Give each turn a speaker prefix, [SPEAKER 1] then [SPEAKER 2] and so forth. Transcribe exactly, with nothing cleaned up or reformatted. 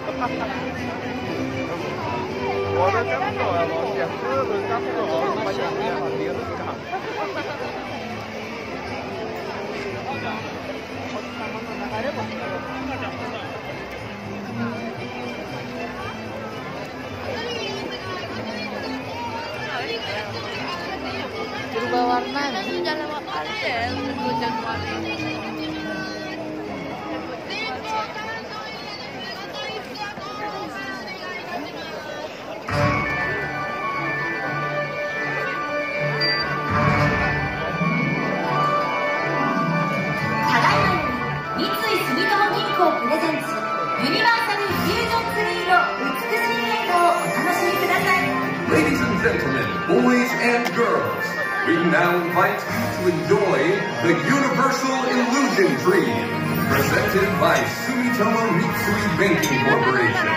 [SPEAKER 1] 我都讲不了，我写字都讲不了，我把眼睛往别的看。
[SPEAKER 2] Berubah warna nih.
[SPEAKER 3] Ladies and gentlemen, boys and girls, we now invite you to enjoy the Universal Illusion Dream, presented by Sumitomo Mitsui Banking Corporation.